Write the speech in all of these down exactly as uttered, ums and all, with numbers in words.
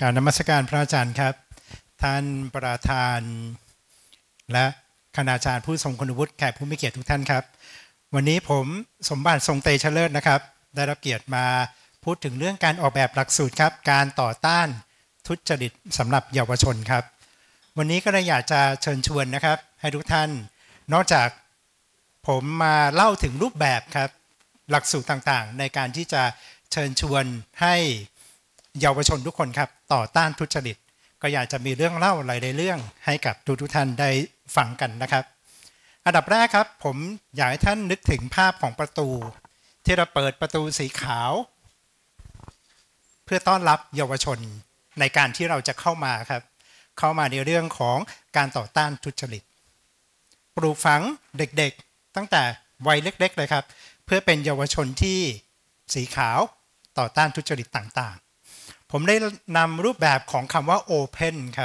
กราบนมัสการพระอาจารย์ครับท่านประธานและคณาจารย์ผู้ทรงคุณวุฒิแขกผู้มีเกียรติทุกท่านครับวันนี้ผมสมบัติทรงเตชะเลิศนะครับได้รับเกียรติมาพูดถึงเรื่องการออกแบบหลักสูตรครับการต่อต้านทุจริตสำหรับเยาวชนครับวันนี้ก็เลยอยากจะเชิญชวนนะครับให้ทุกท่านนอกจากผมมาเล่าถึงรูปแบบครับหลักสูตรต่างๆในการที่จะเชิญชวนให้เยาวชนทุกคนครับต่อต้านทุจริตก็อยากจะมีเรื่องเล่าหลายๆเรื่องให้กับทุกทุกท่านได้ฟังกันนะครับอันดับแรกครับผมอยากให้ท่านนึกถึงภาพของประตูที่เราเปิดประตูสีขาวเพื่อต้อนรับเยาวชนในการที่เราจะเข้ามาครับเข้ามาในเรื่องของการต่อต้านทุจริตปลูกฝังเด็กๆตั้งแต่วัยเล็กๆเลยครับเพื่อเป็นเยาวชนที่สีขาวต่อต้านทุจริตต่างๆผมได้นำรูปแบบของคำว่า Open ครับ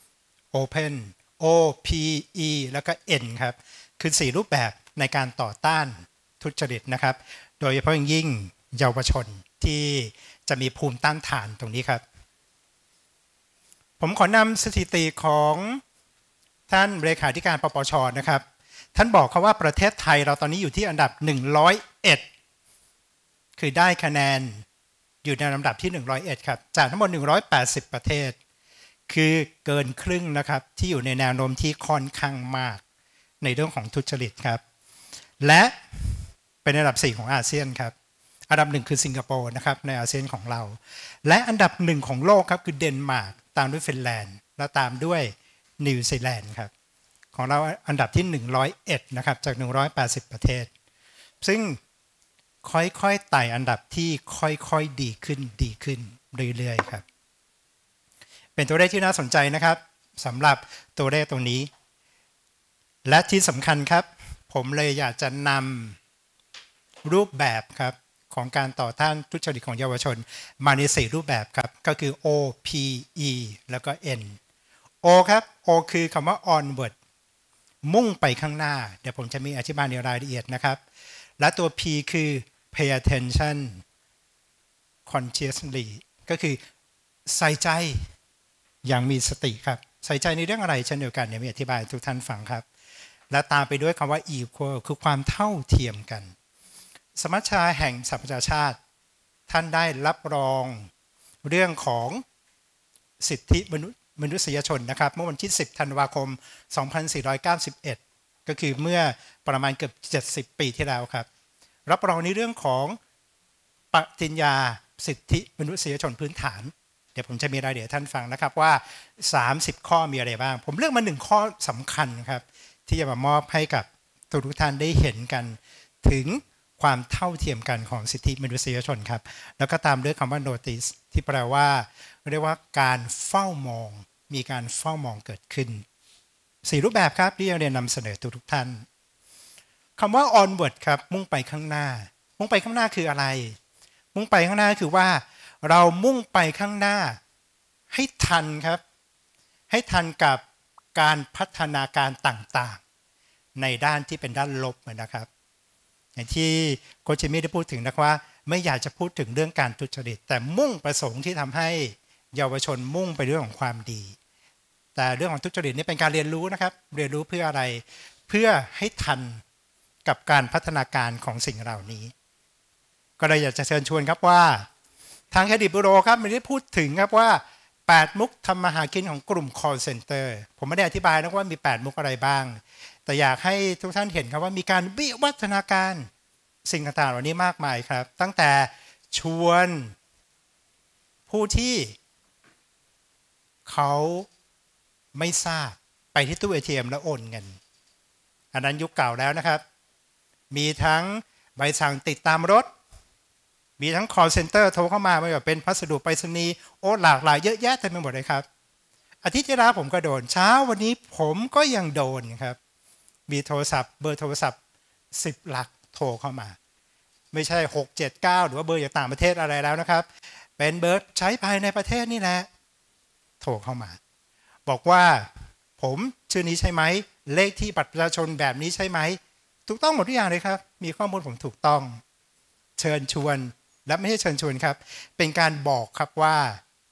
Open O P E แล้วก็ N ครับคือสี่รูปแบบในการต่อต้านทุจริตนะครับโดยเฉพาะอย่างยิ่งเยาวชนที่จะมีภูมิต้านทานตรงนี้ครับผมขอนำสถิติของท่านเลขาธิการปปช.นะครับท่านบอกเขาว่าประเทศไทยเราตอนนี้อยู่ที่อันดับหนึ่งร้อยเอ็ดคือได้คะแนนอยู่ในลำดับที่หนึ่งร้อยเอ็ดครับจากทั้งหมดหนึ่งร้อยแปดสิบประเทศคือเกินครึ่งนะครับที่อยู่ในแนวโน้มที่ค่อนข้างมากในเรื่องของทุจริตครับและเป็นอันดับสี่ของอาเซียนครับอันดับหนึ่งคือสิงคโปร์นะครับในอาเซียนของเราและอันดับหนึ่งของโลกครับคือเดนมาร์กตามด้วยฟินแลนด์และตามด้วยนิวซีแลนด์ครับของเราอันดับที่หนึ่งร้อยเอ็ดนะครับจากหนึ่งร้อยแปดสิบประเทศซึ่งค่อยๆไต่อันดับที่ค่อยๆดีขึ้นดีขึ้นเรื่อยๆครับเป็นตัวเลขที่น่าสนใจนะครับสำหรับตัวเลขตรงนี้และที่สำคัญครับผมเลยอยากจะนำรูปแบบครับของการต่อต้านทุจริตของเยาวชนมาในสี่รูปแบบครับก็คือ O P E แล้วก็ N O ครับ O คือคำว่า onward มุ่งไปข้างหน้าเดี๋ยวผมจะมีอธิบายในรายละเอียดนะครับและตัว P คือ pay attention consciously ก็คือใส่ใจอย่างมีสติครับใส่ใจในเรื่องอะไรเช่นเดียวกันเนี่ยมีอธิบายทุกท่านฟังครับและตามไปด้วยคำว่า equal คือความเท่าเทียมกันสมัชชาแห่งสหประชาชาติท่านได้รับรองเรื่องของสิทธิมนุษยชนนะครับเมื่อวันที่สิบธันวาคมสองพันสี่ร้อยเก้าสิบเอ็ดก็คือเมื่อประมาณเกือบเจ็ดสิบปีที่แล้วครับรับรองในเรื่องของปฏิญญาสิทธิมนุษยชนพื้นฐานเดี๋ยวผมจะมีรายละเอียดท่านฟังนะครับว่าสามสิบข้อมีอะไรบ้างผมเลือกมาหนึ่งข้อสำคัญครับที่จะมามอบให้กับทุกท่านได้เห็นกันถึงความเท่าเทียมกันของสิทธิมนุษยชนครับแล้วก็ตามด้วยคำว่า notice ที่แปลว่าเรียกว่าการเฝ้ามองมีการเฝ้ามองเกิดขึ้นสี่รูปแบบครับที่เราเรียนนำเสนอทุกท่านคำว่า onward ครับมุ่งไปข้างหน้ามุ่งไปข้างหน้าคืออะไรมุ่งไปข้างหน้าคือว่าเรามุ่งไปข้างหน้าให้ทันครับให้ทันกับการพัฒนาการต่างๆในด้านที่เป็นด้านลบนะครับอย่างที่โคชมิได้พูดถึงนะว่าไม่อยากจะพูดถึงเรื่องการทุจริตแต่มุ่งประสงค์ที่ทำให้เยาวชนมุ่งไปเรื่องของความดีแต่เรื่องของทุจริตนี่เป็นการเรียนรู้นะครับเรียนรู้เพื่ออะไรเพื่อให้ทันกับการพัฒนาการของสิ่งเหล่านี้ก็เลยอยากจะเชิญชวนครับว่าทางเครดิตบูโรครับไม่ได้พูดถึงครับว่าแปดมุกทำมาหากินของกลุ่ม call center ผมไม่ได้อธิบายนะว่ามีแปดมุกอะไรบ้างแต่อยากให้ทุกท่านเห็นครับว่ามีการวิวัฒนาการสิ่งต่างๆเหล่านี้มากมายครับตั้งแต่ชวนผู้ที่เขาไม่ทราบไปที่ตู้ เอ ที เอ็ม แล้วโอนเงินอันนั้นยุคเก่าแล้วนะครับมีทั้งใบสั่งติดตามรถมีทั้ง call center โทรเข้ามาไม่ว่าเป็นพัสดุไปรษณีย์โอ้หลากหลายเยอะแยะเต็มไปหมดเลยครับอาทิตย์ที่แล้วผมก็โดนเช้าวันนี้ผมก็ยังโดนครับมีโทรศัพท์เบอร์โทรศัพท์สิบหลักโทรเข้ามาไม่ใช่หก เจ็ด เก้าหรือว่าเบอร์จากต่างประเทศอะไรแล้วนะครับเป็นเบอร์ใช้ภายในประเทศนี่แหละโทรเข้ามาบอกว่าผมชื่อนี้ใช่ไหมเลขที่บัตรประชาชนแบบนี้ใช่ไหมถูกต้องหมดทุกอย่างเลยครับมีข้อมูลผมถูกต้องเชิญชวนและไม่ใช่เชิญชวนครับเป็นการบอกครับว่า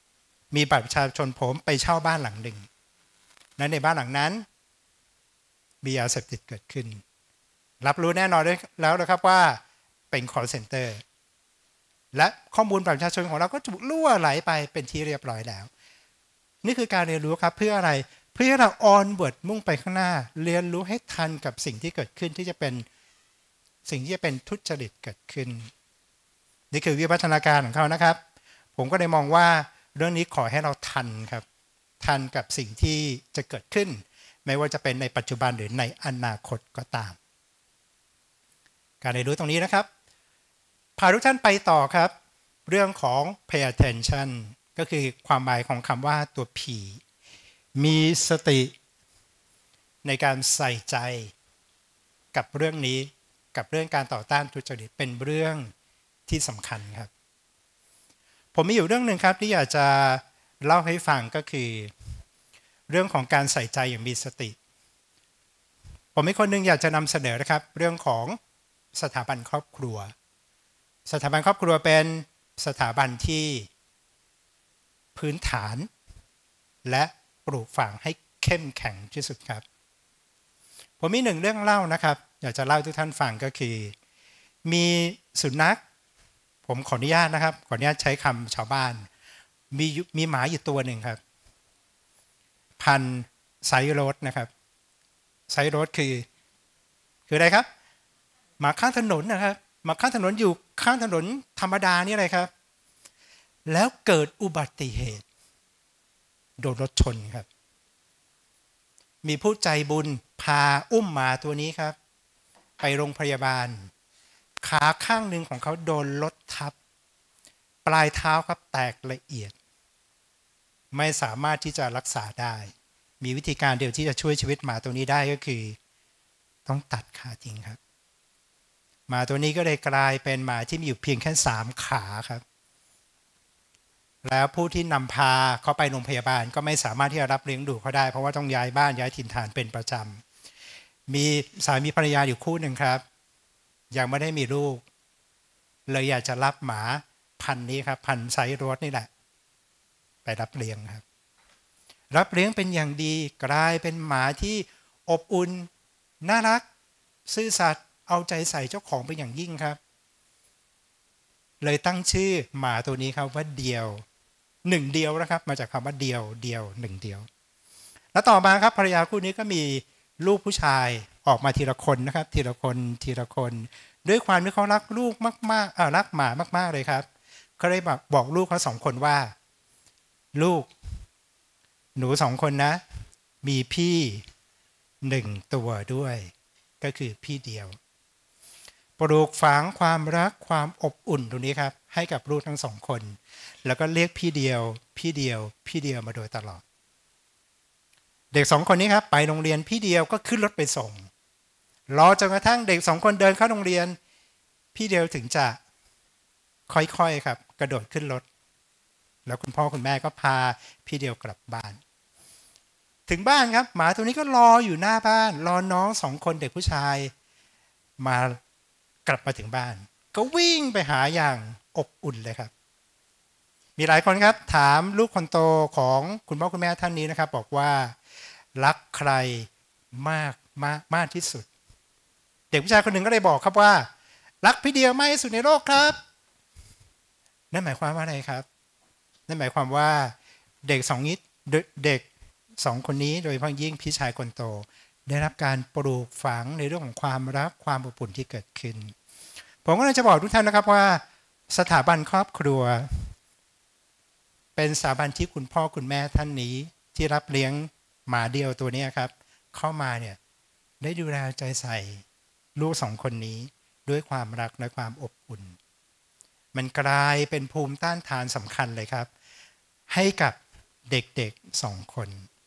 มีบัตรประชาชนผมไปเช่าบ้านหลังหนึ่งนั้นในบ้านหลังนั้นมียาเสพติดเกิดขึ้นรับรู้แน่นอนแล้วนะครับว่าเป็น call center และข้อมูลบัตรประชาชนของเราก็ถูกล่วไหลไปเป็นที่เรียบร้อยแล้วนี่คือการเรียนรู้ครับเพื่ออะไรเพื่อเราออนเวิร์ดมุ่งไปข้างหน้าเรียนรู้ให้ทันกับสิ่งที่เกิดขึ้นที่จะเป็นสิ่งที่จะเป็นทุจริตเกิดขึ้นนี่คือวิวัฒนาการของเขานะครับผมก็เลยมองว่าเรื่องนี้ขอให้เราทันครับทันกับสิ่งที่จะเกิดขึ้นไม่ว่าจะเป็นในปัจจุบันหรือในอนาคตก็ตามการเรียนรู้ตรงนี้นะครับพาทุกท่านไปต่อครับเรื่องของ pay attention ก็คือความหมายของคำว่าตัว P มีสติในการใส่ใจกับเรื่องนี้กับเรื่องการต่อต้านทุจริตเป็นเรื่องที่สำคัญครับผมมีอยู่เรื่องหนึ่งครับที่อยากจะเล่าให้ฟังก็คือเรื่องของการใส่ใจอย่างมีสติผมมีคนหนึ่งอยากจะนำเสนอนะครับเรื่องของสถาบันครอบครัวสถาบันครอบครัวเป็นสถาบันที่พื้นฐานและปลูกฝังให้เข้มแข็งที่สุดครับผมมีหนึ่งเรื่องเล่านะครับอยากจะเล่าให้ทุกท่านฟังก็คือมีสุนัขผมขออนุญาตนะครับขออนุญาตใช้คำชาวบ้านมีมีหมาอยู่ตัวหนึ่งครับพันธุ์ไซโรสนะครับไซโรสคือคืออะไรครับหมาข้างถนนนะครับหมาข้างถนนอยู่ข้างถนนธรรมดานี่อะไรครับแล้วเกิดอุบัติเหตุโดนรถชนครับมีผู้ใจบุญพาอุ้มหมาตัวนี้ครับไปโรงพยาบาลขาข้างหนึ่งของเขาโดนรถทับปลายเท้าครับแตกละเอียดไม่สามารถที่จะรักษาได้มีวิธีการเดียวที่จะช่วยชีวิตหมาตัวนี้ได้ก็คือต้องตัดขาทิ้งครับหมาตัวนี้ก็เลยกลายเป็นหมาที่มีอยู่เพียงแค่สามขาครับแล้วผู้ที่นำพาเขาไปโรงพยาบาลก็ไม่สามารถที่จะรับเลี้ยงดูเขาได้เพราะว่าต้องย้ายบ้านย้ายถิ่นฐานเป็นประจำมีสามีภรรยาอยู่คู่หนึ่งครับยังไม่ได้มีลูกเลยอยากจะรับหมาพันธุ์นี้ครับพันธุ์ไซโรสนี่แหละไปรับเลี้ยงครับรับเลี้ยงเป็นอย่างดีกลายเป็นหมาที่อบอุ่นน่ารักซื่อสัตย์เอาใจใส่เจ้าของเป็นอย่างยิ่งครับเลยตั้งชื่อหมาตัวนี้ครับว่าเดียวหนึ่งเดียวนะครับมาจากคำว่าเดียวเดียวหนึ่งเดียวแล้วต่อมาครับภรรยาคู่นี้ก็มีลูกผู้ชายออกมาทีละคนนะครับทีละคนทีละคนด้วยความที่เขารักลูกมากๆอ่ารักหมามากๆเลยครับเขาเลยบอกบอกลูกเขาสองคนว่าลูกหนูสองคนนะมีพี่หนึ่งตัวด้วยก็คือพี่เดียวปลูกฝังความรักความอบอุ่นตรงนี้ครับให้กับลูกทั้งสองคนแล้วก็เรียกพี่เดียวพี่เดียวพี่เดียวมาโดยตลอดเด็กสองคนนี้ครับไปโรงเรียนพี่เดียวก็ขึ้นรถไปส่งรอจนกระทั่งเด็กสองคนเดินเข้าโรงเรียนพี่เดียวถึงจะค่อยๆครับกระโดดขึ้นรถแล้วคุณพ่อคุณแม่ก็พาพี่เดียวกลับบ้านถึงบ้านครับหมาตัวนี้ก็รออยู่หน้าบ้านรอน้องสองคนเด็กผู้ชายมากลับมาถึงบ้านก็วิ่งไปหาอย่างอบอุ่นเลยครับมีหลายคนครับถามลูกคนโตของคุณพ่อคุณแม่ท่านนี้นะครับบอกว่ารักใครมากมากมากที่สุดเด็กผู้ชายคนหนึ่งก็เลยบอกครับว่ารักพี่เดียวมากที่สุดในโลกครับนั่นหมายความว่าอะไรครับนั่นหมายความว่าเด็กสองนี้เด็กสองคนนี้โดยเฉพาะยิ่งพี่ชายคนโตได้รับการปลูกฝังในเรื่องของความรักความอบอุ่นที่เกิดขึ้นผมก็เลยจะบอกทุกท่านนะครับว่าสถาบันครอบครัวเป็นสถาบันที่คุณพ่อคุณแม่ท่านนี้ที่รับเลี้ยงหมาเดียวตัวนี้ครับเข้ามาเนี่ยได้ดูแลใจใส่ลูกสองคนนี้ด้วยความรักและความอบอุ่นมันกลายเป็นภูมิต้านทานสำคัญเลยครับให้กับเด็กๆสองคน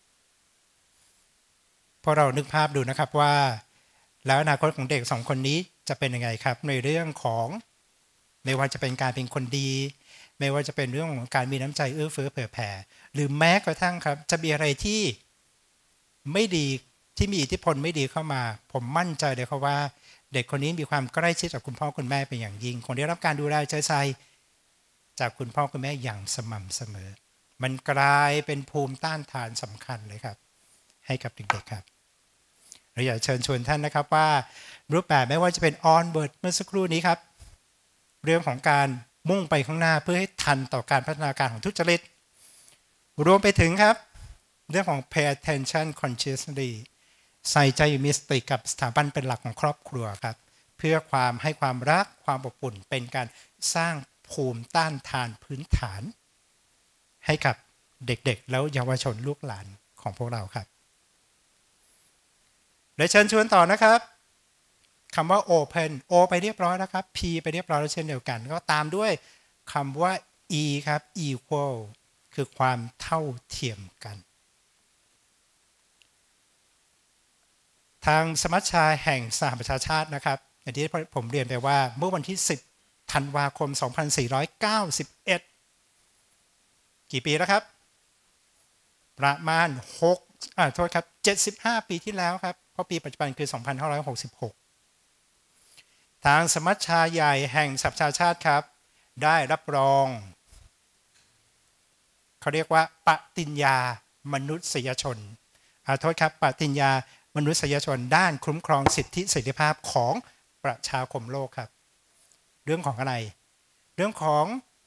พอเรานึกภาพดูนะครับว่าแล้วอนาคตของเด็กสองคนนี้จะเป็นยังไงครับในเรื่องของไม่ว่าจะเป็นการเป็นคนดีไม่ว่าจะเป็นเรื่องของการมีน้ำใจเอื้อเฟื้อเผื่อแผ่หรือแม้กระทั่งครับจะมีอะไรที่ไม่ดีที่มีอิทธิพลไม่ดีเข้ามาผมมั่นใจเลยครับว่าเด็กคนนี้มีความใกล้ชิดกับคุณพ่อคุณแม่เป็นอย่างยิ่งคงได้รับการดูแลใจใส่จากคุณพ่อคุณแม่อย่างสม่ำเสมอมันกลายเป็นภูมิต้านทานสำคัญเลยครับให้กับเด็กๆครับเราอยากเชิญชวนท่านนะครับว่ารูปแบบไม่ว่าจะเป็น Onward เมื่อสักครู่นี้ครับเรื่องของการมุ่งไปข้างหน้าเพื่อให้ทันต่อการพัฒนาการของทุจริตรวมไปถึงครับเรื่องของ pay attention consciously ใส่ใจมีสติกับสถาบันเป็นหลักของครอบครัวครับเพื่อความให้ความรักความอบอุ่นเป็นการสร้างภูมิต้านทานพื้นฐานให้กับเด็กๆแล้วเยาวชนลูกหลานของพวกเราครับและเชิญชวนต่อนะครับคำว่า open o ไปเรียบร้อยแล้วครับ p ไปเรียบร้อยแล้วเช่นเดียวกันก็ตามด้วยคำว่า e ครับ equal คือความเท่าเทียมกันทางสมัชชาแห่งสหประชาชาตินะครับอย่างที่ผมเรียนไปว่าเมื่อวันที่สิบธันวาคมสองพันสี่ร้อยเก้าสิบเอ็ดกี่ปีแล้วครับประมาณหกอ่าโทษครับเจ็ดสิบห้าปีที่แล้วครับเพราะปีปัจจุบันคือสองพันห้าร้อยหกสิบหกทางสมัชชาใหญ่แห่งสหประชาชาติครับได้รับรองเขาเรียกว่าปฏิญญามนุษยชนอ่าโทษครับปฏิญญามนุษยชนด้านคุ้มครองสิทธิเสรีภาพของประชาคมโลกครับเรื่องของอะไรเรื่องของ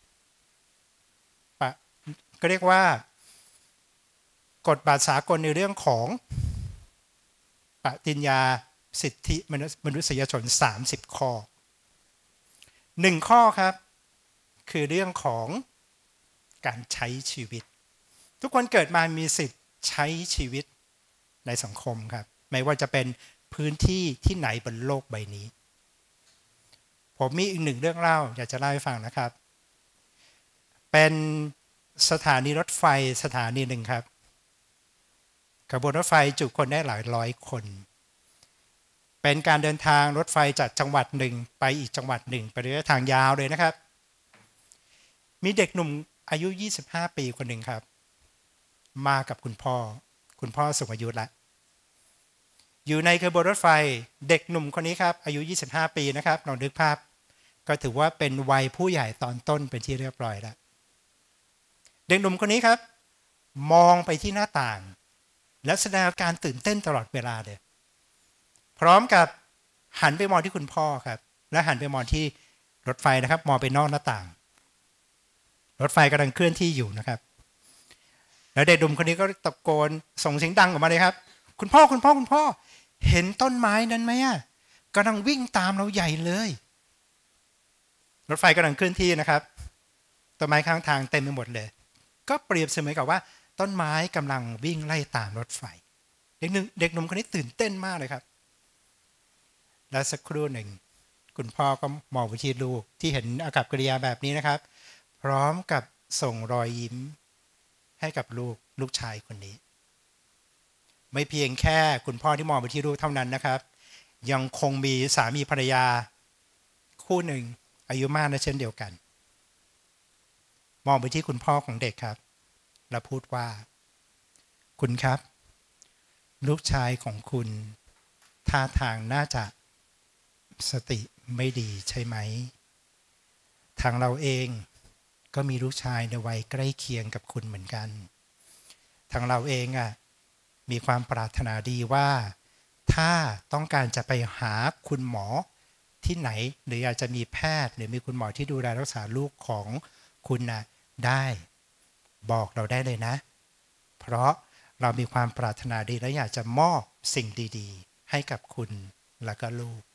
ก็เรียกว่ากฎบัตรสากลในเรื่องของปฏิญญาสิทธิมนุษยชนสามสิบข้อหนึ่งข้อครับคือเรื่องของการใช้ชีวิตทุกคนเกิดมามีสิทธิ์ใช้ชีวิตในสังคมครับไม่ว่าจะเป็นพื้นที่ที่ไหนบนโลกใบนี้ผมมีอีกหนึ่งเรื่องเล่าอยากจะเล่าให้ฟังนะครับเป็นสถานีรถไฟสถานีหนึ่งครับขบวนรถไฟจุคนได้หลายร้อยคนเป็นการเดินทางรถไฟจากจังหวัดหนึ่งไปอีกจังหวัดหนึ่งไประยะทางยาวเลยนะครับมีเด็กหนุ่มอายุยี่สิบห้าปีคนหนึ่งครับมากับคุณพ่อคุณพ่อสูงอายุแล้วอยู่ในขบวนรถไฟเด็กหนุ่มคนนี้ครับอายุยี่สิบห้าปีนะครับลองนึกภาพก็ถือว่าเป็นวัยผู้ใหญ่ตอนต้นเป็นที่เรียบร้อยแล้วเด็กหนุ่มคนนี้ครับมองไปที่หน้าต่างและแสดงอาการตื่นเต้นตลอดเวลาเลยพร้อมกับหันไปมองที่คุณพ่อครับและหันไปมองที่รถไฟนะครับมองไปนอกหน้าต่างรถไฟกำลังเคลื่อนที่อยู่นะครับแล้วเด็กหนุ่มคนนี้ก็ตะโกนส่งเสียงดังออกมาเลยครับคุณพ่อคุณพ่อคุณพ่อเห็นต้นไม้นั้นไหมอ่ะกำลังวิ่งตามเราใหญ่เลยรถไฟกำลังเคลื่อนที่นะครับต้นไม้ข้างทางเต็มไปหมดเลยก็เปรียบเสมือนกับว่าต้นไม้กำลังวิ่งไล่ตามรถไฟเด็กหนุ่มเด็กหนุ่มคนนี้ตื่นเต้นมากเลยครับแล้วสักครู่หนึ่งคุณพ่อก็มองไปที่ลูกที่เห็นอากัปกิริยาแบบนี้นะครับพร้อมกับส่งรอยยิ้มให้กับลูกลูกชายคนนี้ไม่เพียงแค่คุณพ่อที่มองไปที่ลูกเท่านั้นนะครับยังคงมีสามีภรรยาคู่หนึ่งอายุมากนะเช่นเดียวกันมองไปที่คุณพ่อของเด็กครับแล้วพูดว่าคุณครับลูกชายของคุณท่าทางน่าจะสติไม่ดีใช่ไหมทางเราเองก็มีลูกชายในวัยใกล้เคียงกับคุณเหมือนกันทางเราเองอ่ะมีความปรารถนาดีว่าถ้าต้องการจะไปหาคุณหมอที่ไหนหรืออยากจะมีแพทย์หรือมีคุณหมอที่ดูแลรักษาลูกของคุณนะได้บอกเราได้เลยนะเพราะเรามีความปรารถนาดีและอยากจะมอบสิ่งดีๆให้กับคุณและก็ลูก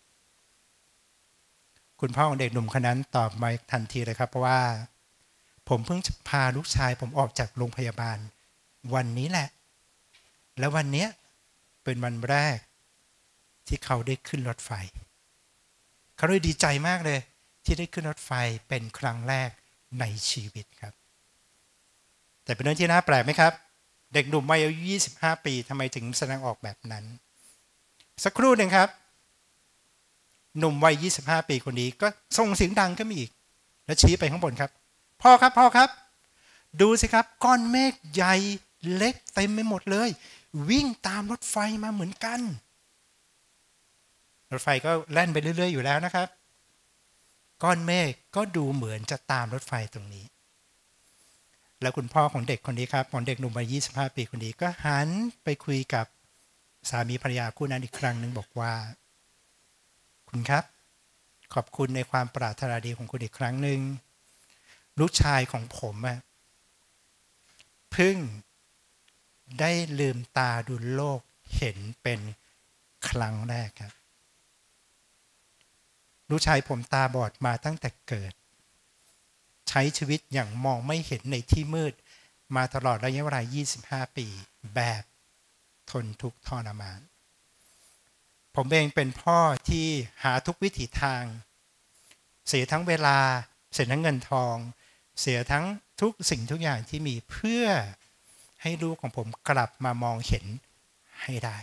คุณพ่อของเด็กหนุ่มคนนั้นตอบมาทันทีเลยครับเพราะว่าผมเพิ่งพาลูกชายผมออกจากโรงพยาบาลวันนี้แหละและวันนี้เป็นวันแรกที่เขาได้ขึ้นรถไฟเขาเลยดีใจมากเลยที่ได้ขึ้นรถไฟเป็นครั้งแรกในชีวิตครับแต่เป็นเรื่องที่น่าแปลกไหมครับเด็กหนุ่มวัยอายุยี่สิบห้าปีทำไมถึงแสดงออกแบบนั้นสักครู่หนึ่งครับหนุ่มวัยยี่สิบห้าปีคนนี้ก็ส่งเสียงดังขึ้นมาอีกแล้วชี้ไปข้างบนครับพ่อครับพ่อครับดูสิครับก้อนเมฆใหญ่เล็กเต็มไปหมดเลยวิ่งตามรถไฟมาเหมือนกันรถไฟก็แล่นไปเรื่อยๆอยู่แล้วนะครับก้อนเมฆก็ดูเหมือนจะตามรถไฟตรงนี้แล้วคุณพ่อของเด็กคนนี้ครับของเด็กหนุ่มวัยยี่สิบห้าปีคนนี้ก็หันไปคุยกับสามีภรรยาคู่นั้นอีกครั้งหนึ่งบอกว่าคุณครับขอบคุณในความปรารถนาดีของคุณอีกครั้งหนึ่งลูกชายของผมอะเพิ่งได้ลืมตาดูโลกเห็นเป็นครั้งแรกครับลูกชายผมตาบอดมาตั้งแต่เกิดใช้ชีวิตอย่างมองไม่เห็นในที่มืดมาตลอดระยะเวลายี่สิบห้าปีแบบทนทุกข์ทรมานผมเองเป็นพ่อที่หาทุกวิถีทางเสียทั้งเวลาเสียทั้งเงินทองเสียทั้งทุกสิ่งทุกอย่างที่มีเพื่อให้ลูกของผมกลับมามองเห็นให้ได้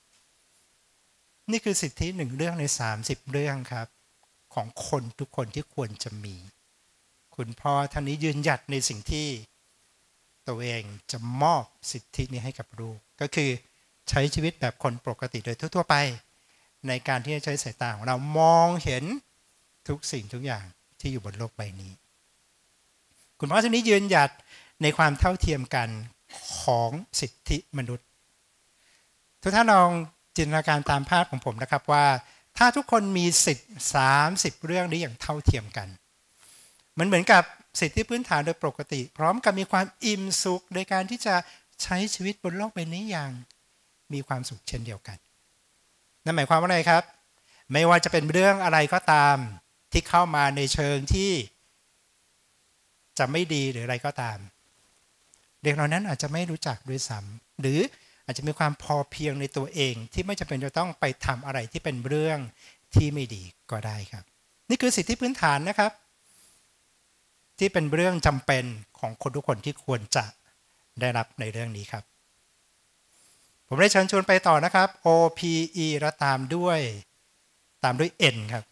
นี่คือสิทธิหนึ่งเรื่องในสามสิบเรื่องครับของคนทุกคนที่ควรจะมีคุณพ่อท่านนี้ยืนหยัดในสิ่งที่ตัวเองจะมอบสิทธินี้ให้กับลูกก็คือใช้ชีวิตแบบคนปกติโดยทั่วๆไปในการที่จะใช้สายตาของเรามองเห็นทุกสิ่งทุกอย่างที่อยู่บนโลกใบนี้คุณพ่อท่านนี้ยืนหยัดในความเท่าเทียมกันของสิทธิมนุษย์ทุกท่านลองจินตนาการตามภาพของผมนะครับว่าถ้าทุกคนมีสิทธิ์สามสิบเรื่องนี้อย่างเท่าเทียมกันมันเหมือนกับสิทธิพื้นฐานโดยปกติพร้อมกับมีความอิ่มสุขในการที่จะใช้ชีวิตบนโลกใบนี้อย่างมีความสุขเช่นเดียวกันนั่นหมายความว่าอะไรครับไม่ว่าจะเป็นเรื่องอะไรก็ตามที่เข้ามาในเชิงที่จะไม่ดีหรืออะไรก็ตามเด็กเหล่านั้นอาจจะไม่รู้จักด้วยซ้ำหรืออาจจะมีความพอเพียงในตัวเองที่ไม่จำเป็นจะต้องไปทำอะไรที่เป็นเรื่องที่ไม่ดีก็ได้ครับนี่คือสิทธิพื้นฐานนะครับที่เป็นเรื่องจำเป็นของคนทุกคนที่ควรจะได้รับในเรื่องนี้ครับผมได้เชิญชวนไปต่อนะครับ โอ พี อี และตามด้วยตามด้วย N ครับ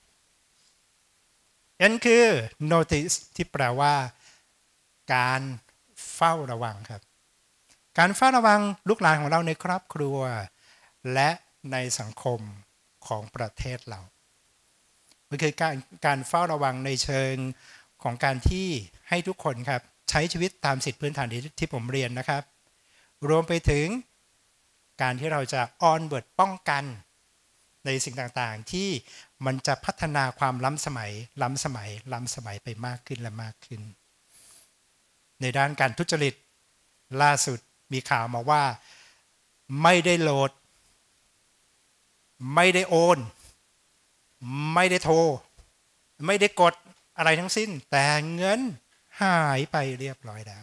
N คือ notice ที่แปลว่าการเฝ้าระวังครับการเฝ้าระวังลูกหลานของเราในครอบครัวและในสังคมของประเทศเรามันคือการการเฝ้าระวังในเชิงของการที่ให้ทุกคนครับใช้ชีวิตตามสิทธิพื้นฐานที่ผมเรียนนะครับรวมไปถึงการที่เราจะออนเวิร์ดป้องกันในสิ่งต่างๆที่มันจะพัฒนาความล้ำสมัยล้ำสมัยล้ำสมัยไปมากขึ้นและมากขึ้นในด้านการทุจริตล่าสุดมีข่าวมาว่าไม่ได้โหลดไม่ได้โอนไม่ได้โทรไม่ได้กดอะไรทั้งสิ้นแต่เงินหายไปเรียบร้อยแล้ว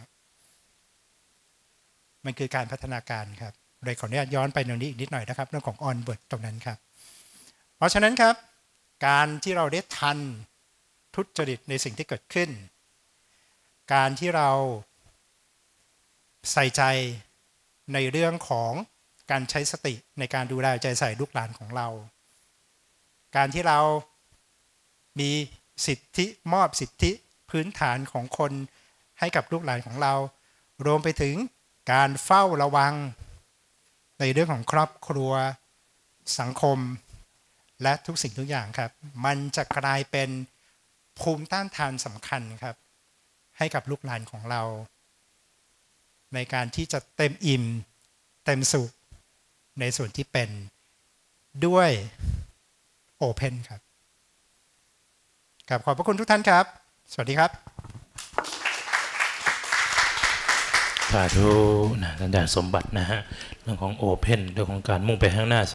มันคือการพัฒนาการครับเลยขออนุญาตย้อนไปตรงนี้อีกนิดหน่อยนะครับเรื่องของออนเวิร์ดตรงนั้นครับเพราะฉะนั้นครับการที่เราได้ทันทุจริตในสิ่งที่เกิดขึ้นการที่เราใส่ใจในเรื่องของการใช้สติในการดูแลใจใส่ลูกหลานของเราการที่เรามีสิทธิมอบสิทธิพื้นฐานของคนให้กับลูกหลานของเรารวมไปถึงการเฝ้าระวังในเรื่องของครอบครัวสังคมและทุกสิ่งทุกอย่างครับมันจะกลายเป็นภูมิต้านทานสำคัญครับให้กับลูกหลานของเราในการที่จะเต็มอิ่มเต็มสุขในส่วนที่เป็นด้วยโอเพนครับกับขอบพระคุณทุกท่านครับสวัสดีครับสาธุนะท่านอาจารย์สมบัตินะฮะเรื่องของโอเพนเรื่องของการมุ่งไปข้างหน้า